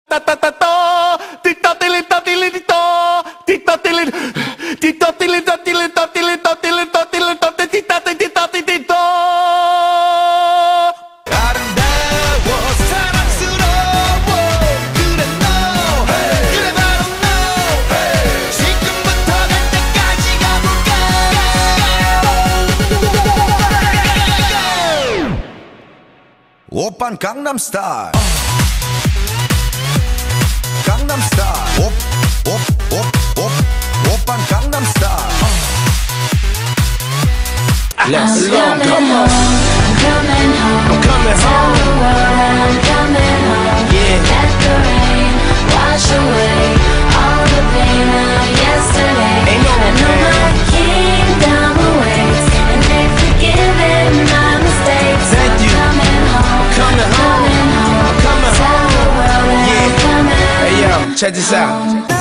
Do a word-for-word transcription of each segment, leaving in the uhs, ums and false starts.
오빤 강남스타일 강남스타일 옵옵옵옵 오빤 강남스타일 Let's go. I'm coming home. I'm coming home. I'm coming home. Tell the world that I'm coming home. Yeah. Let the rain wash away all the pain of yesterday. Ain't no I know my kingdom awaits, and they've forgiven my mistakes. Thank I'm you. coming home. I'm coming home. Coming home. I'm coming Tell home. the world that Yeah. I'm coming home. Hey yo, check this out.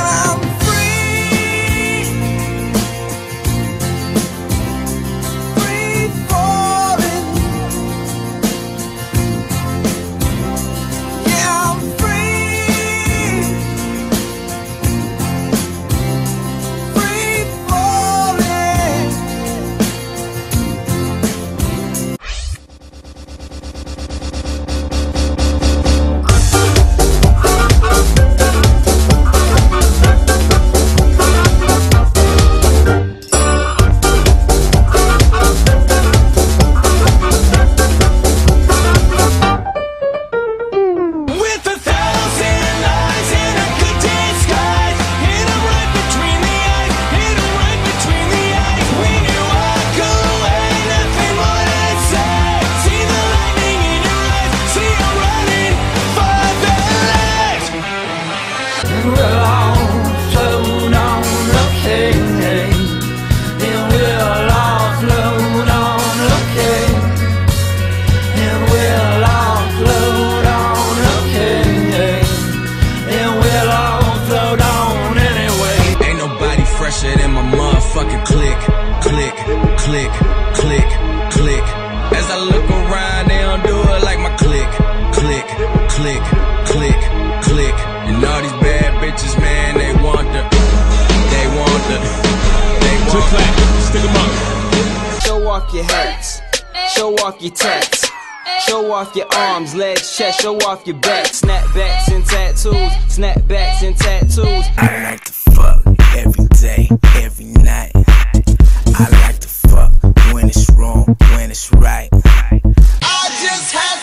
In my motherfucking click, click, click, click, click. As I look around, they don't do it like my click, click, click, click, click. And all these bad bitches, man, they want the, they want the, they want the. Stick 'em up. Show off your hats, show off your tats, show off your arms, legs, chest, show off your back. Snapbacks and tattoos, snapbacks and tattoos. I like to fuck every day, every night. I like to fuck when it's wrong, when it's right. I just had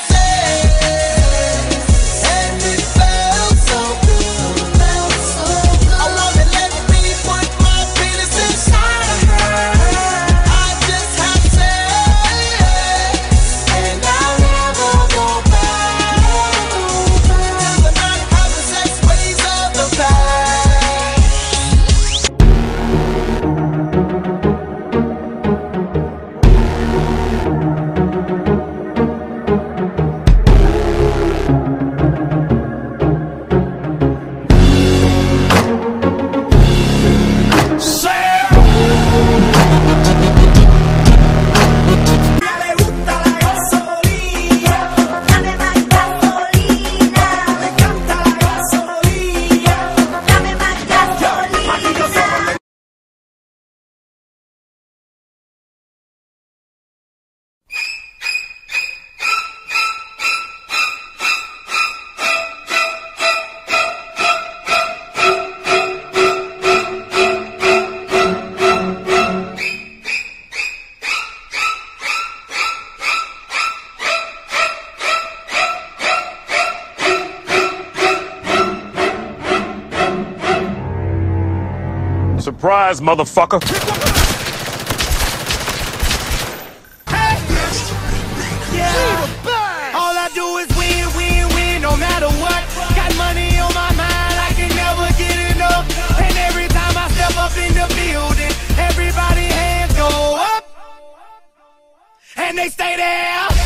sex and it felt so good, felt so good. I wanna let me put my penis inside of her. I just had sex and I'll never go back. Till the not having sex ways of the past. Surprise, motherfucker! Hey. Yeah. All I do is win, win, win, no matter what. Got money on my mind, I can never get enough. And every time I step up in the building, everybody hands go up, and they stay there.